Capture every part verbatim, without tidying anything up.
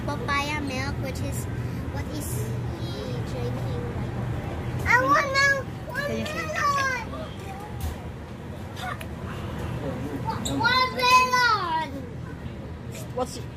papaya milk, which is what is he drinking right now. I want milk. Watermelon. Watermelon. What's it?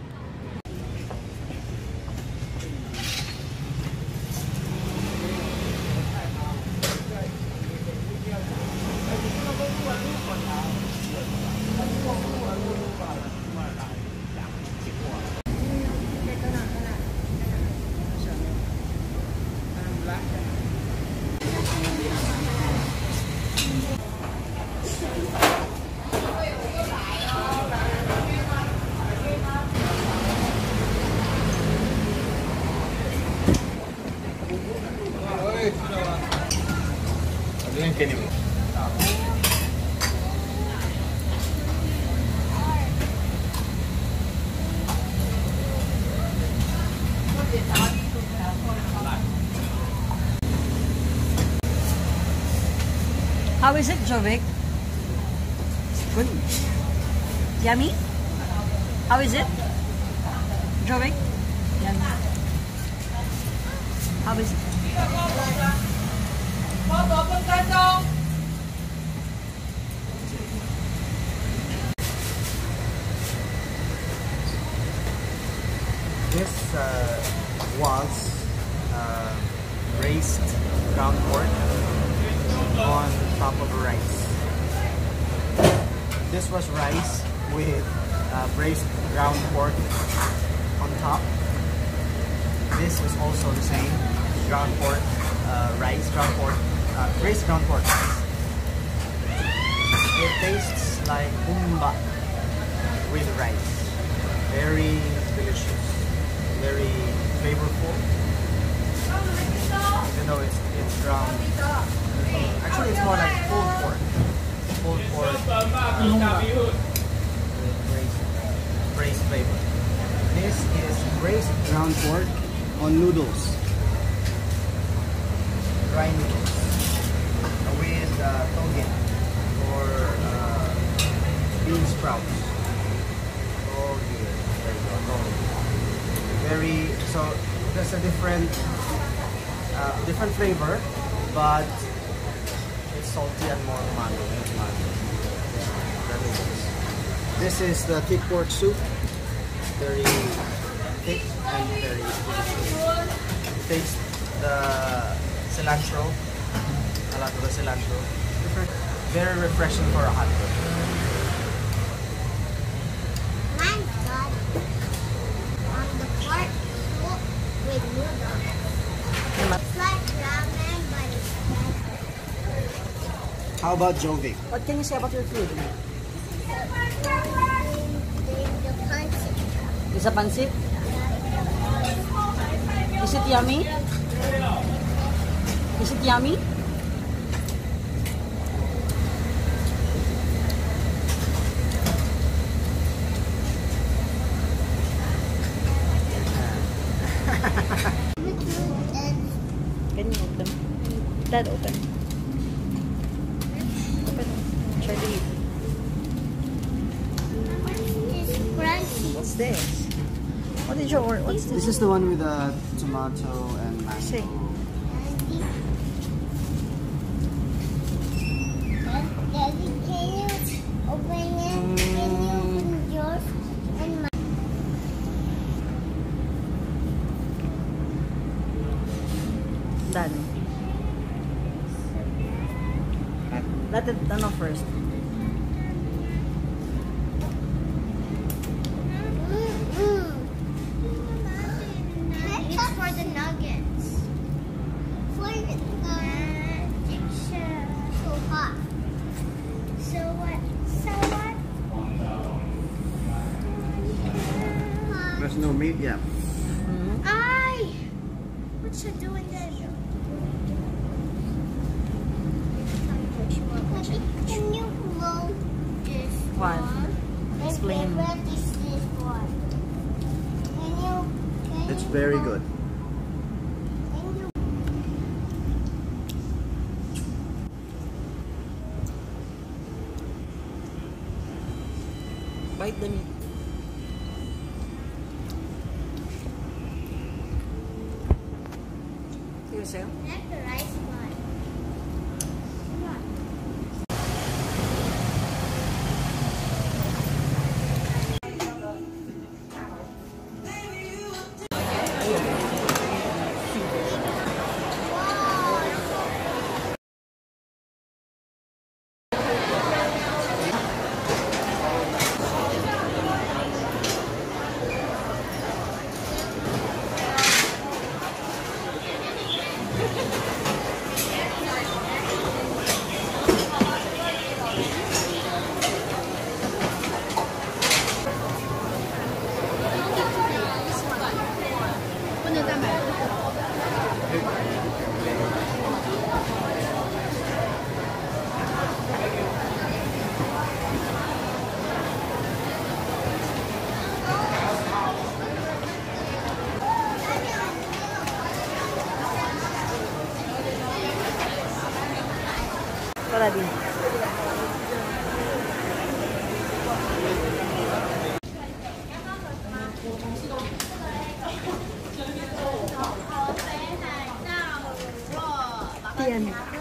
How is it, Jovic? Good. Yummy? How is it? Jovic? Yummy. How is it? This uh, was uh, raised ground pork on top of rice. This was rice with uh, braised ground pork on top. This is also the same ground pork uh, rice, ground pork, uh, braised ground pork rice. It tastes like umba with rice. Very delicious, very flavorful. Even though it's it's ground. Actually, it's more like pulled pork. Pulled pork with braised, braised flavor. This is braised ground pork on noodles. Dry noodles. With uh, toge or uh, bean sprouts. Oh dear. There you go. Toge. Very, so there's a different, uh, different flavor, but salty and more umami. This is the thick pork soup. Very thick and very delicious. Taste the cilantro. A lot of the cilantro. Very refreshing for a hot dog. My God. On the pork soup with noodles. It's like ramen, but it's better. How about Jovic? What can you say about your food? It's a pancit? Is it yummy? Is it yummy? Can you open? That open. Open. Try to eat. What's this? What did you order? What's this? This is the one with the tomato and mango. Say. Daddy, can you open it? Can you open yours and mine? Done. Let it turn off first. It's for the nuggets. For the it's so hot. So what? So what? There's no meat yet. Mm-hmm. Ay! What you doing there? Can you blow this What? one? Explain. And where is this one? Can you? Can It's you very blow- good. Can you? Bite the meat. 있어요? That's the rice one. Para din. Yan.